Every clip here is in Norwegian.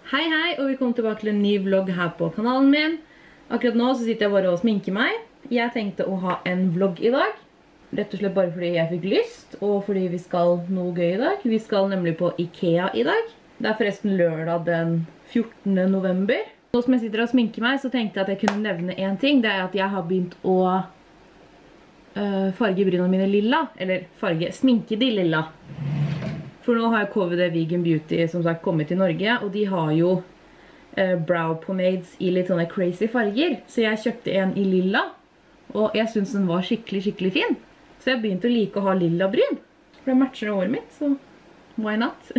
Hei hei, og velkommen tilbake til en ny vlogg her på kanalen min. Akkurat nå så sitter jeg bare og sminker meg. Jeg tenkte å ha en vlogg i dag. Rett og slett bare fordi jeg fikk lyst, og fordi vi skal noe gøy i dag. Vi skal nemlig på IKEA i dag. Det er forresten lørdag den 14. november. Nå som jeg sitter og sminker meg, så tenkte jeg at jeg kunne nevne en ting. Det er at jeg har begynt å farge brynene mine lilla. Eller sminke de lilla. For nå har KVD Vegan Beauty som sagt kommet til Norge, og de har jo brow pomades i litt sånne crazy farger. Så jeg kjøpte en i lilla, og jeg synes den var skikkelig fin. Så jeg begynte å like å ha lilla bryn. For det matcher håret mitt, så why not?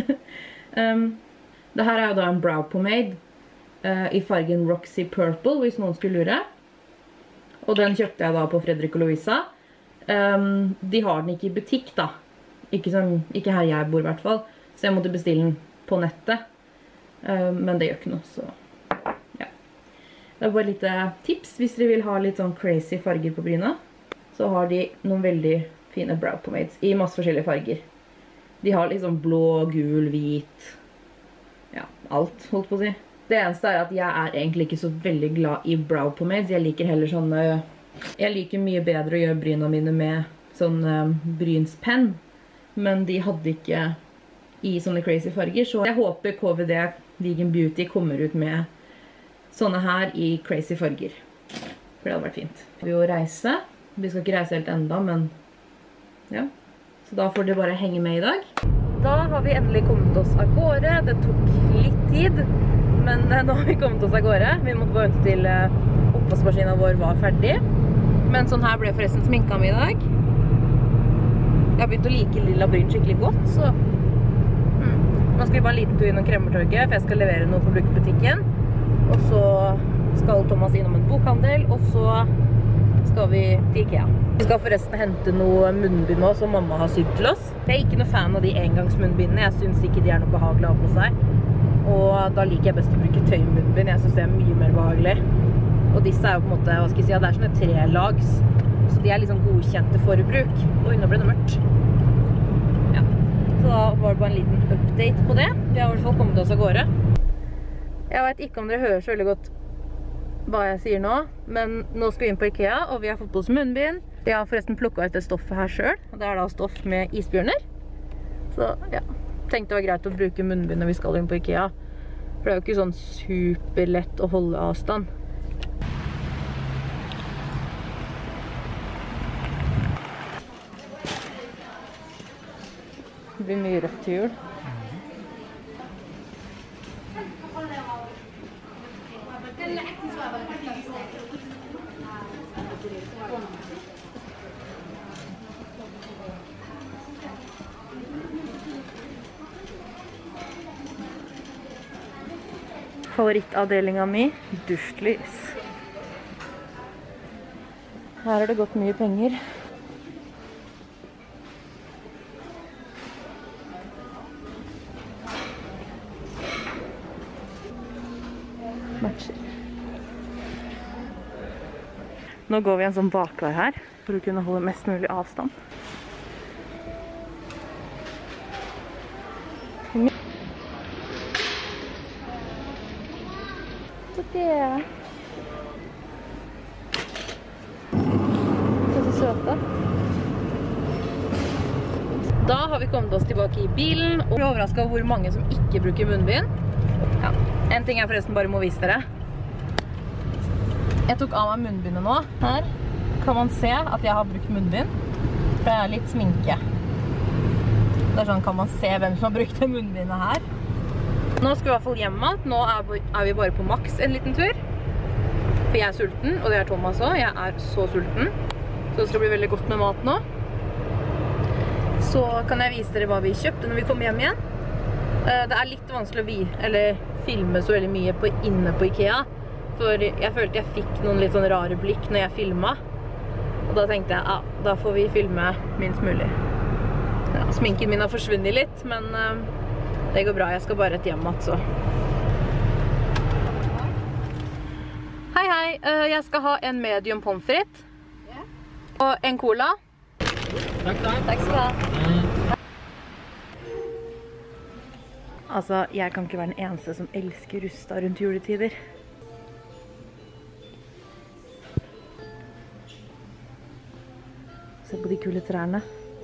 Det her er jo da en brow pomade i fargen Roxy Purple, hvis noen skulle lure. Og den kjøpte jeg da på Fredrik og Louisa. De har den ikke i butikk da. Ikke her jeg bor i hvert fall. Så jeg måtte bestille den på nettet. Men det gjør ikke noe, så ja. Det er bare litt tips hvis dere vil ha litt sånn crazy farger på bryna. Så har de noen veldig fine brow pomades i masse forskjellige farger. De har liksom blå, gul, hvit, ja, alt holdt på å si. Det eneste er at jeg er egentlig ikke så veldig glad i brow pomades. Jeg liker heller sånne, jeg liker mye bedre å gjøre bryna mine med sånn brynspenn. Men de hadde ikke i sånne crazy farger, så jeg håper KVD Vegan Beauty kommer ut med sånne her i crazy farger. For det hadde vært fint. Vi vil reise. Vi skal ikke reise helt enda, men ja. Så da får dere bare henge med i dag. Da har vi endelig kommet oss av gårde. Det tok litt tid, men nå har vi kommet oss av gårde. Vi måtte bare vente til oppvaskmaskinen vår var ferdig. Men sånn her ble forresten sminka mi i dag. Jeg har begynt å like lilla bryn skikkelig godt, så nå skal vi bare en liten tur innom Kremmertorget, for jeg skal levere noe på brukerbutikken. Og så skal Thomas innom en bokhandel, og så skal vi til IKEA. Vi skal forresten hente noe munnbind nå som mamma har sydd til oss. Jeg er ikke noe fan av de engangsmunnbindene, jeg synes ikke de er noe behagelig å ha på seg. Og da liker jeg best å bruke tøymunnbind, jeg synes det er mye mer behagelig. Og disse er jo på en måte, hva skal jeg si, det er sånne 3-lags. Så de er liksom godkjente for bruk. Oi, nå ble det mørkt. Ja. Så da var det bare en liten update på det. Vi har i hvert fall kommet oss av gårde. Jeg vet ikke om dere hører så veldig godt hva jeg sier nå, men nå skal vi inn på IKEA, og vi har fått på oss munnbind. Jeg har forresten plukket ut det stoffet her selv, og det er da stoff med isbjørner. Så ja, tenkte det var greit å bruke munnbind når vi skal inn på IKEA. For det er jo ikke sånn superlett å holde avstand. Det blir mye rødt til jul. Favorittavdelingen min, duftlys. Her har det gått mye penger. Matcher. Nå går vi en sånn bakvei her, for å kunne holde mest mulig avstand. Så det er så søte. Da har vi kommet oss tilbake i bilen, og vi er overrasket over hvor mange som ikke bruker munnbind. Ja. En ting jeg forresten bare må vise dere. Jeg tok av meg munnbindet nå. Her kan man se at jeg har brukt munnbind. For det er litt sminke. Det er sånn kan man se hvem som har brukt det munnbindet her. Nå skal vi i hvert fall hjem igjen. Nå er vi bare på Max en liten tur. For jeg er sulten, og det er Thomas også. Jeg er så sulten. Så det skal bli veldig godt med mat nå. Så kan jeg vise dere hva vi kjøpte når vi kommer hjem igjen. Det er litt vanskelig å filme så veldig mye inne på IKEA, for jeg følte jeg fikk noen litt sånn rare blikk når jeg filmet. Og da tenkte jeg, ja, da får vi filme minst mulig. Ja, sminken min har forsvunnet litt, men det går bra. Jeg skal bare rett hjem, altså. Hei, hei. Jeg skal ha en medium pommes frites. Og en cola. Takk da. Takk skal du ha. Altså, jeg kan ikke være den eneste som elsker Rusta rundt juletider. Se på de kule trærne.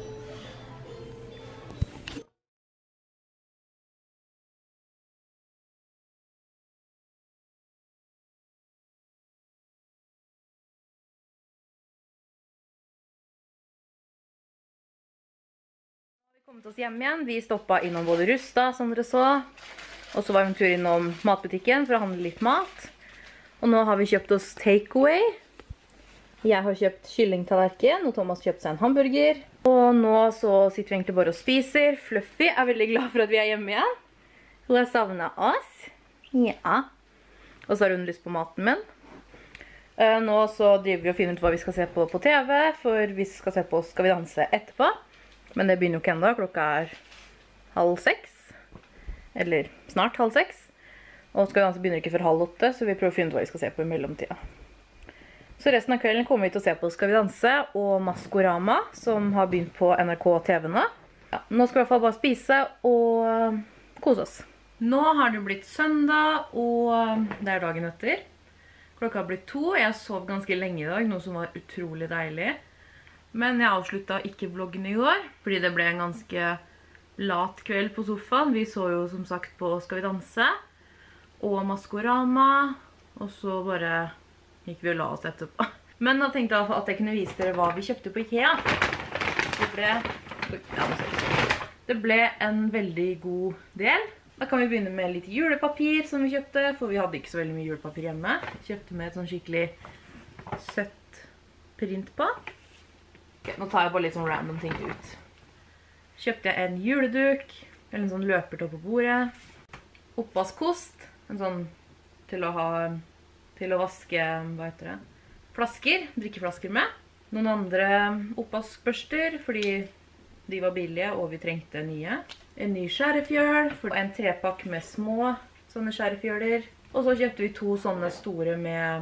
Vi kom oss hjem igjen. Vi stoppet innom både Rusta, som dere så. Og så var vi en tur innom matbutikken for å handle litt mat. Og nå har vi kjøpt oss takeaway. Jeg har kjøpt kyllingtallerken, og Thomas kjøpt seg en hamburger. Og nå så sitter vi egentlig bare og spiser. Fluffy er veldig glad for at vi er hjemme igjen. Hun har savnet oss. Ja. Og så har hun lyst på maten min. Nå så driver vi og finner ut hva vi skal se på TV, for vi skal se på Skal vi danse etterpå. Men det begynner jo ikke enda, klokka er 5:30. Eller snart 5:30. Og Skal vi danse begynner ikke før 7:30, så vi prøver å finne ut hva vi skal se på i mellomtida. Så resten av kvelden kommer vi til å se på Skal vi danse og Maskorama, som har begynt på NRK TV nå. Ja, nå skal vi i hvert fall bare spise og kose oss. Nå har det blitt søndag, og det er dagen etter. Klokka har blitt 2, jeg sov ganske lenge i dag, noe som var utrolig deilig. Men jeg avsluttet ikke vloggen i går, fordi det ble en ganske lat kveld på sofaen. Vi så jo som sagt på Skal vi danse og Maskorama, og så bare gikk vi og la oss etterpå. Men jeg tenkte at jeg kunne vise dere hva vi kjøpte på IKEA. Det ble en veldig god del. Da kan vi begynne med litt julepapir som vi kjøpte, for vi hadde ikke så veldig mye julepapir hjemme. Kjøpte med et sånn skikkelig søtt print på. Okay, nå tar jeg bare litt sånn random ting ut. Kjøpte jeg en juleduk, eller en sånn løpertopp på bordet. Oppvaskkost, en sånn til å vaske, hva heter det? Flasker, drikkeflasker med. Noen andre oppvaskbørster, fordi de var billige og vi trengte nye. En ny skjærefjøl, og en trepakk med små sånne skjærefjøler. Og så kjøpte vi to sånne store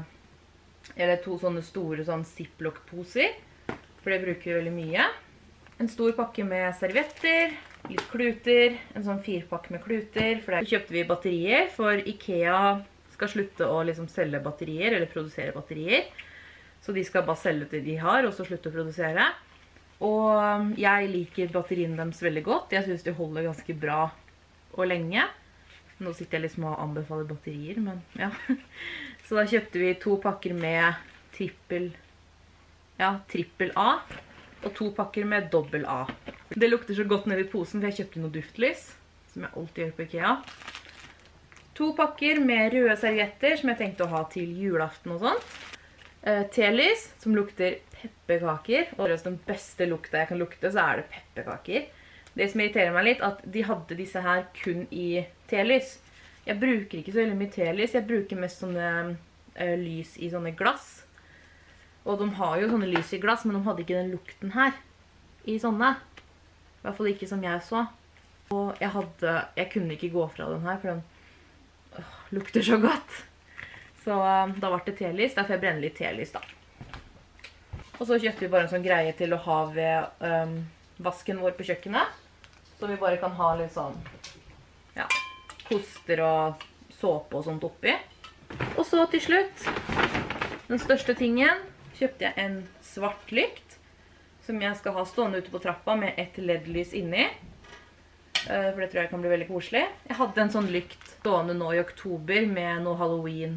sånn Ziploc-poser, for det bruker vi veldig mye. En stor pakke med servietter, litt kluter, en sånn 4-pakk med kluter. For der kjøpte vi batterier, for IKEA skal slutte å liksom selge batterier, eller produsere batterier. Så de skal bare selge det de har, og så slutte å produsere. Og jeg liker batteriene deres veldig godt. Jeg synes de holder ganske bra og lenge. Nå sitter jeg liksom og anbefaler batterier, men ja. Så da kjøpte vi 2 pakker med trippel A, og 2 pakker med dobbel A. Det lukter så godt ned i posen, for jeg kjøpte noe duftlys, som jeg alltid gjør på IKEA. 2 pakker med røde servietter, som jeg tenkte å ha til julaften og sånt. Telys, som lukter pepperkaker, og den beste lukta jeg kan lukte, så er det pepperkaker. Det som irriterer meg litt, at de hadde disse her kun i telys. Jeg bruker ikke så veldig mye telys, jeg bruker mest sånne lys i sånne glass. Og de har jo sånne lys i glass, men de hadde ikke den lukten her i sånne. I hvert fall ikke som jeg så. Og jeg kunne ikke gå fra den her, for den lukter så godt. Så da var det telys, derfor jeg brenner litt telys da. Og så kjøpte vi bare en sånn greie til å ha ved vasken vår på kjøkkenet. Så vi bare kan ha litt sånn, ja, koster og såpe og sånt oppi. Og så til slutt, den største tingen, kjøpte jeg en svart lykt, som jeg skal ha stående ute på trappa med et LED-lys inni. For det tror jeg kan bli veldig koselig. Jeg hadde en sånn lykt stående nå i oktober med noe Halloween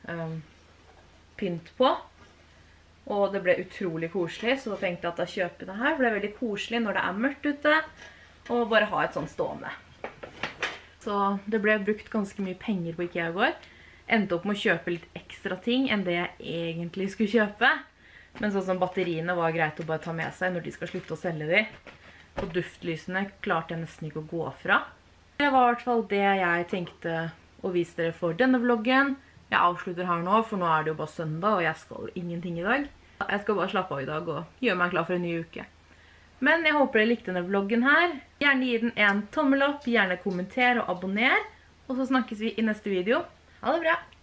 pynt på. Og det ble utrolig koselig, så da tenkte jeg at jeg kjøper det her. For det er veldig koselig når det er mørkt ute, og bare ha et sånt stående. Så det ble brukt ganske mye penger på IKEA i går. Endte opp med å kjøpe litt ekstra ting enn det jeg egentlig skulle kjøpe. Men sånn som batteriene var greit å bare ta med seg når de skal slutte å selge de. Og duftlysene klarte jeg nesten ikke å gå fra. Det var i hvert fall det jeg tenkte å vise dere for denne vloggen. Jeg avslutter her nå, for nå er det jo bare søndag, og jeg skal jo ingenting i dag. Jeg skal bare slappe av i dag og gjøre meg klar for en ny uke. Men jeg håper dere likte denne vloggen her. Gjerne gi den en tommel opp, gjerne kommenter og abonner. Og så snakkes vi i neste video. Ha det bra!